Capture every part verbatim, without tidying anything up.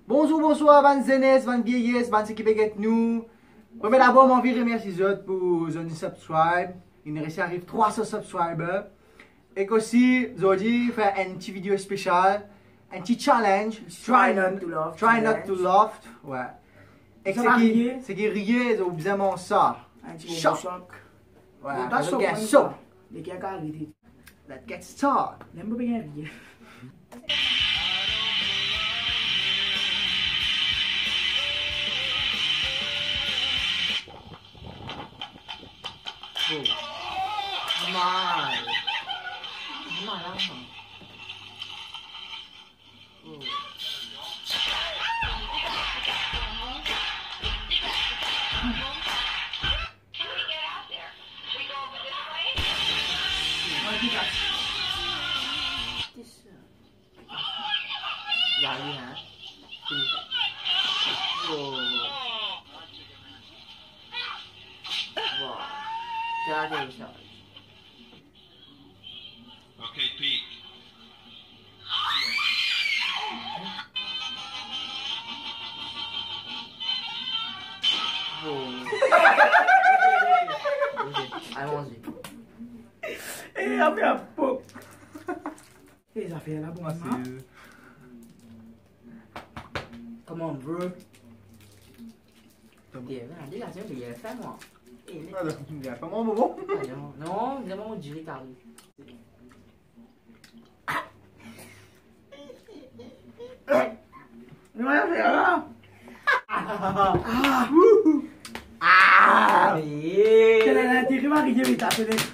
Bonjour, bonsoir, van jeunesse, van vieillesse, van ceux qui peuvent être nous. Mais d'abord, j'ai envie de remercier les autres pour les subscribe. Il nous arrive trois cents subscribers. Et aussi, aujourd'hui, faire une petite vidéo spéciale, un petit challenge. Try not to laugh. Try not to laugh. Ouais. Et c'est qui, c'est qui riait, c'est vraiment ça. Un petit choc. Ouais, let's get so. Let's get started. N'aime pas bien rire. Mal. Mal apa? Oh. Lagi hả? Wow. Wow. Cara dia besar. Okay, Pete. Wow. I want it. Eh, apa apa? Eh, ça fait la bonne. Come on, bro. Dia kan, dia lazim dia fan moi. Il n'y a pas mon moment. Non, non, dia mau jiri kali. Gimana sih ya? Ah, Ah, iya. Kena nanti kemana dia minta tu deh.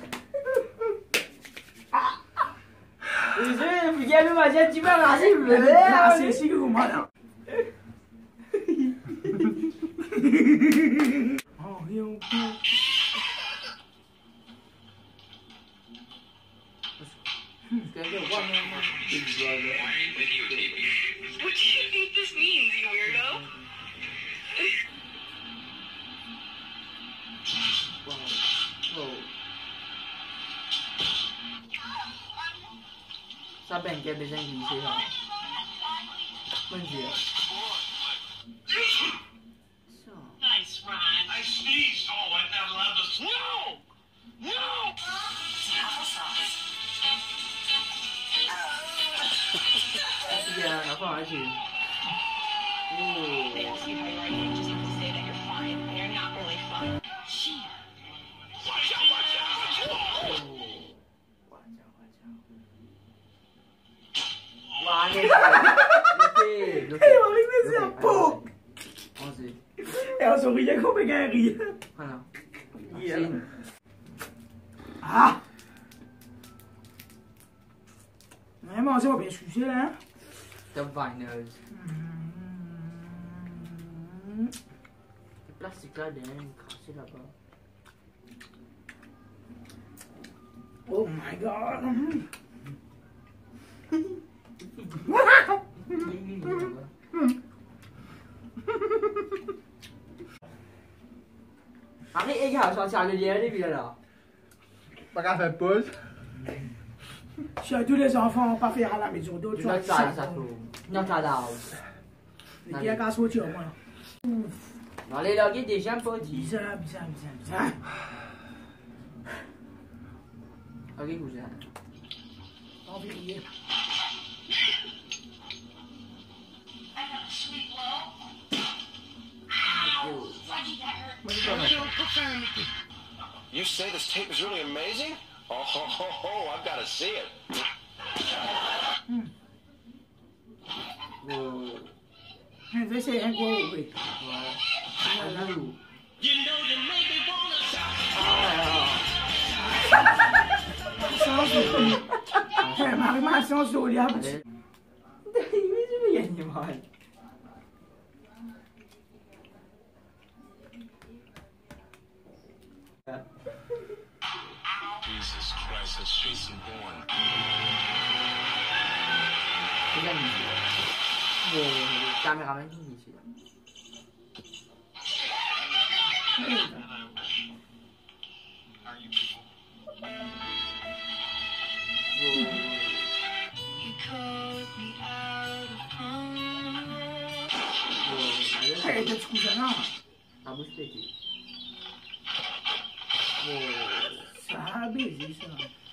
Isso, fiquei me imaginando tipo assim, beleza? Nasi sih gue mana? Oh, yang Escreveu igual mesmo. Big Brother. What do you think this means, you weirdo? Wow. Wow. Sabe em que é beijão de você, ó? Bom dia. So. Nice, Ron. I sneezed. Oh, I'm not allowed to. No! No! Yeah, não fala assim. They ask you how you are, you just have to say that you're fine, and you're not really fine. Watch out, watch out! Whoa! Watch out, watch out. Wah, ni. Okey, okey. Eh, mari ni siapa? onze. Eh, sorry, j'ai compris qu'un rire. Voilà. Yeah. Ah! Vraiment, c'est pas bien sucé là, hein? The Viners. Le plastique là, il est crassé là-bas. Oh my god! Allez, les gars, je vais aller lire les vidéos là. Pas qu'à faire pause. Si tous les enfants pas faire à la maison, d'autres Tu sont vas faire ça pour. Non, t'as la house. Il y a qu'à sortir, moi. Allez, là, il y a des gens pas dit. Bizarre, bizarre, bizarre, bizarre. Ok, vous êtes. On va rire. You say this tape is really amazing? Oh, ho, ho, ho, I've got to see it. Wow. Je vais essayer un gros oui. Ouais. Voilà. You know you make me wanna shout. Sans souris. Eh, Marie-Ma, sans souris. Allez. Mais je vais gagner mal. Jesus Christ, the streets are born. C'est bien ici. Le caméraman qui est ici. Arrête de te coucher là. La bouche pétée. Ça a baisé ça.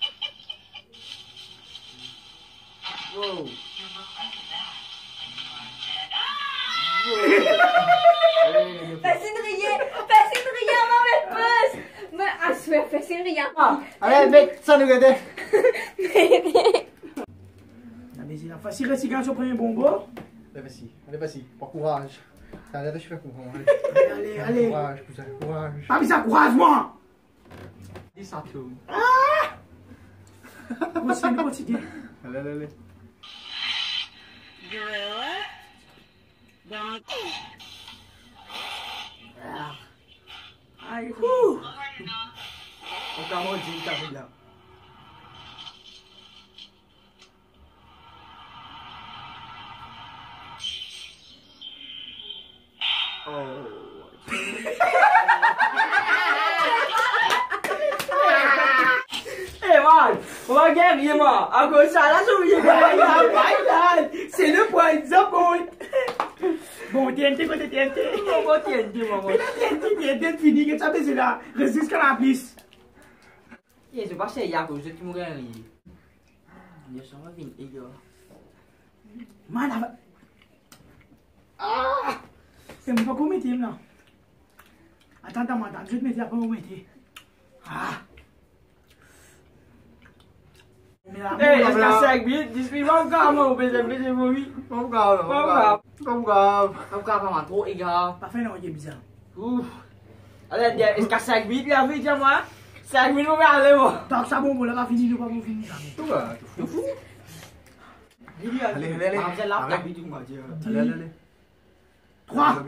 Wow. Fais une rien, fais une rien, non mais pas. Mais à se faire, fais une rien. Allez, mec, ça nous regarde. La baisé la face. Si reste quand tu prends un bonbon. Allez, vas-y, allez, vas-y, pas courage. Allez, je fais courage. Allez, allez. Courage, cousin, courage. Pas mis ça, courage-moi. Dis ça tout. Continue, continue. Allez, allez, allez. Gorilla. Donkey. Aïe, ouh. On t'a mordu, t'as vu là. Oh. Eh man, on va gagner moi. À cause de ça, là, je vais gagner. C'est le point de bon. Bon, T N T, côté T N T. Comment T N T, maman? T N T, T N T, fini, que tu as baisé là. Reste jusqu'à la piste. Je pas chez Yago, je suis mourir. Je suis en vie, les gars. Man,ava... Ah! C'est mon pas qu'on mette là. Attends, attends, attends, je vais te mettre là pour vous mettre. Ah! Hey, est-ce que c'est bien? Dis-moi encore, moi, au baiser, baiser, moi, oui. Pas grave, pas grave. Pas grave. Pas grave, maman, trop, les gars. Parfait, non, il est bizarre. Ouf. Allez, est-ce que c'est bien, la vie, dis-moi? C'est bien, on va aller, moi. Tant que ça bon, on va finir, nous pas finir. Tout va, tout fou. Allez, allez, allez. Allez, allez. Allez, allez, allez. Trois.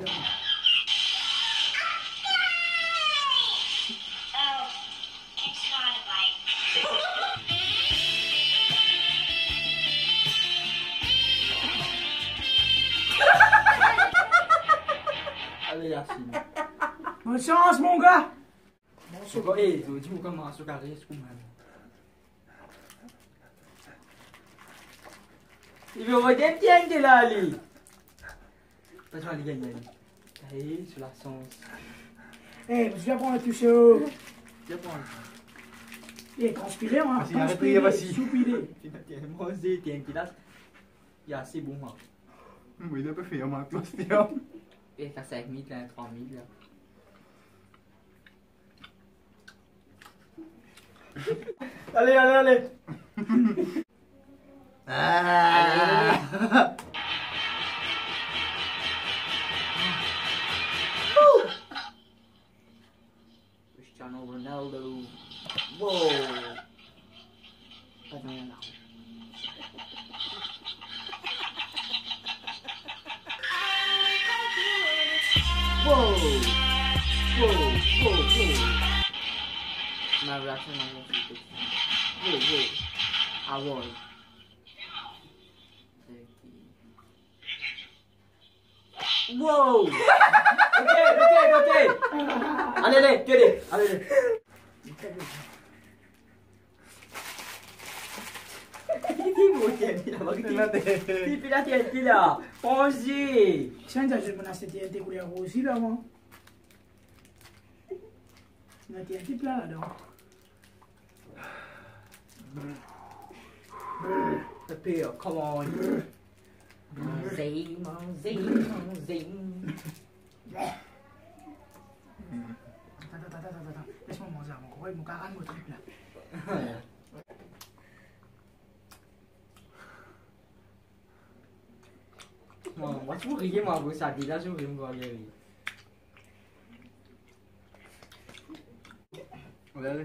Allez, Yacine. Bonne chance, mon gars. Bon, hé, dis-moi comment ce carré, c'est comment. Il veut regarder bien de là, lui. Vas-y, on va gagner. Allez, sur la sens. Eh, je vais prendre un tout chaud. Je prends. Eh, transpirer, hein. Vas-y, arrête de prier, vas-y. Soupiré. Moi, c'est T N T là. Il y a assez bon, hein. Oui, il a pas fait, hein, toi, c'est bien. Et t'as cinq mille, là, trois mille, là. Allez, allez, allez. Ah. Cristiano Ronaldo. Wow. Pas de rien là. Wow. Wow, wow, wow. Ma réaction, ma réaction. Wow, wow. I won. Wow! Ok, ok, ok! Allez, allez, allez, allez, allez. Tipi la T N T là! Pensez! Tiens, je vais me T N T couleur aussi là, moi. Il y a T N T plat là-dedans. The pill, come on! Zing, zing, zing. Attends, attends, attends, attends. Laisse-moi manger mon courrier, mon carane, mon trip là. Moi, tu riez, moi, vous ça dit là, je vais me voir rire. Allez, allez.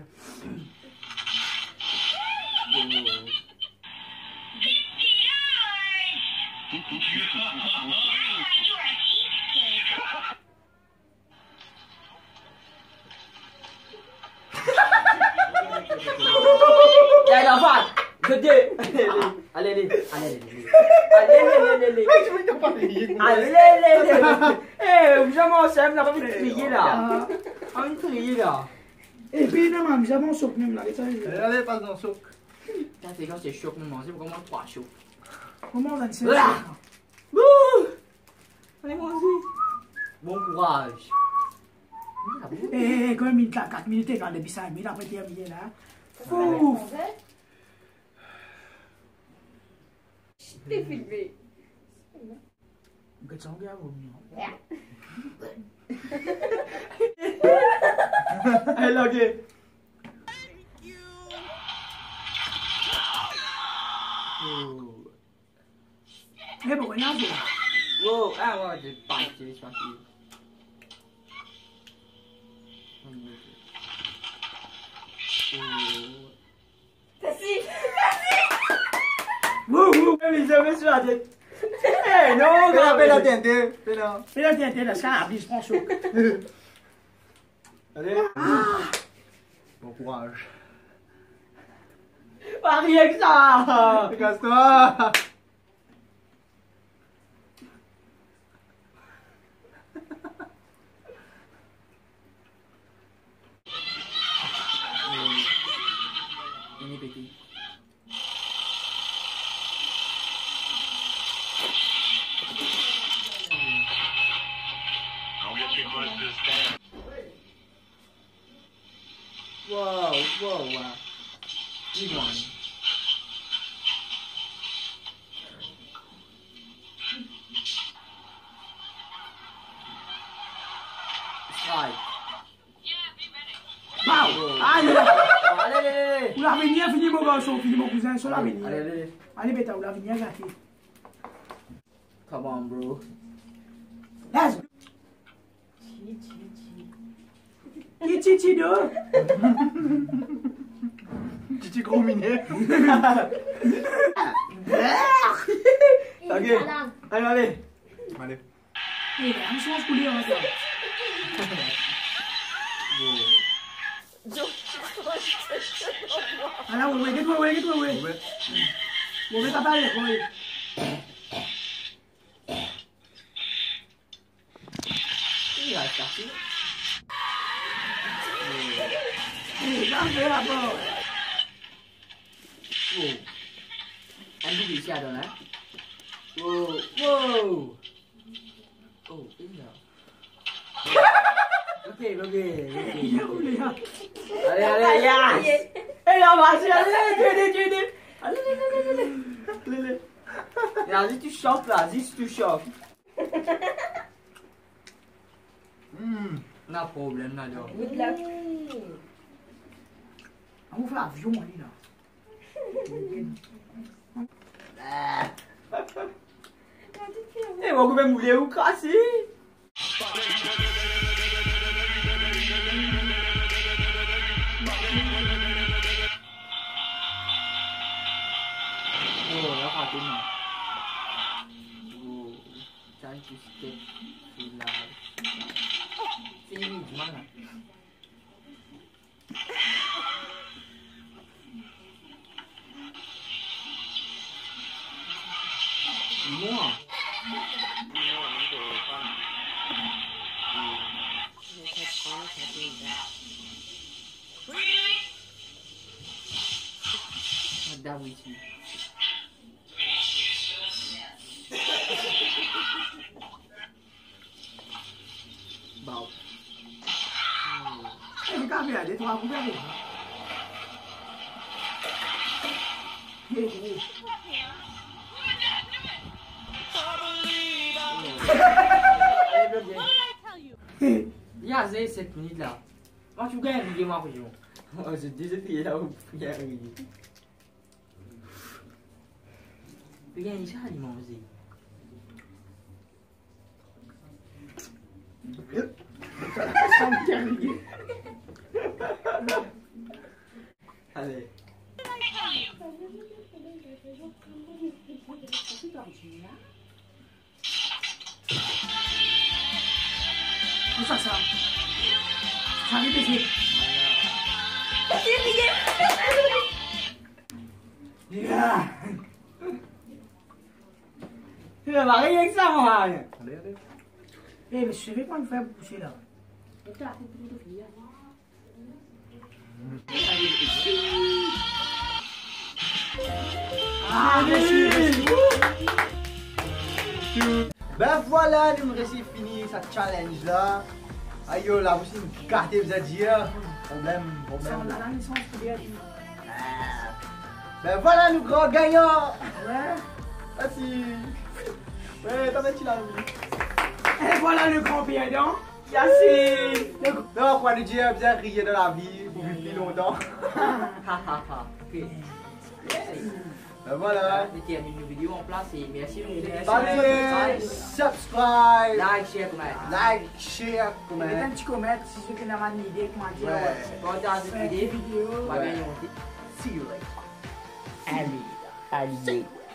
Allez, l'enfant! Je dis! Allez, allez, allez, allez, allez, allez, allez, allez, Je vais pas prier. allez, allez, allez, eh, jamais, ça me l'a pas envie de crier là. Envie de crier là. Et puis, non, mais jamais on saute même là. Allez, allez, passe dans le souk. Putain, c'est quand c'est chaud pour manger, vraiment trois chauds. Comment on va le Là! Ouh! Allez, manger. Bon courage. Eh, quand même, il y a quatre minutes, quand depuis cinq minutes après terminé là. Ouf! Je t'ai filmé. Vous êtes sanguin, vous mieux. Allez, ok. Eh, bon, là, je. Wow, ah ouais, j'ai pas été sorti. Merci. Wouh, wouh! Mais jamais sur la tête. Eh non, Fais la, fais la T N T. Fais la. Et là, tiens, tiens, là, ça, la bise, prends chaud. Allez. Bon courage. Pas rien que ça. Casse-toi. Il est pété. Wow, wow, wow. He won. Strike. Wow! Allez! Allez, allez, allez. Vous l'avez bien fini, mon garçon, fini, mon cousin, sur la Allez, venue. allez, allez. Allez, bêta, vous l'avez bien gâté. Come on, bro. Let's go! Qui titi deux? Titi gros minet. Ok. Allez, allez. Allez. Eh, un change pour lui, encore. Alors, ouais, ouais, get-toi, ouais, get-toi, ouais. Ouais. Bon, mais t'as pas l'air, ouais. Il va sortir. Eh, t'as fait la porte. Wow. Anh có bị xa rồi hả? Wow, wow. Oh, cái gì ok, ok, ok. Allez, allez, yes. Ê, đâu mà xe, allez, allez, chơi đi, chơi đi. Allez, allez, allez, allez. Allez, allez. Vas-y, tu chopes là, vas-y, tu chopes. Hmm. No problem, no job. Good luck. On va faire l'avion, allez, là. Eh, ma come mulher o cacete. Oh, nó khó tin mà. Oh, trying to step to life. Sini gimana? Mua. Ada wisi. Bau. Eh, mais quand même, allez, toi, vous verrez. Eh, eh. Ya, saya set minit lah. Mas juga yang game aku je. Oh, sedih sedih lah punya ini. Punya ini siapa ni mau sih? Allez. Ça, ça. Ça arrive ici. Yeah. Tu vas rien que ça, moi. Allez, allez. Eh, mais je savais pas me faire pousser là. Ah, merci, merci. Ben voilà, nous avons fini cette challenge là. Aïe, là, vous avez une carte, vous avez dit, problème, problème. Ben voilà, nous grands gagnants. Ouais. Merci. Ouais, t'as mis là. Et voilà le grand perdant. Yacine. Non, quoi, nous dire bien rire dans la vie pour vivre plus longtemps. Ben voilà. On termine une vidéo en place et merci. Allez, subscribe, Like, share, comment. like, share, comment. Mettez un petit commentaire si vous avez une idée, comment dire. Ouais. Partagez cette vidéo. vidéo. On va gagner. See you later. Allez. Allez.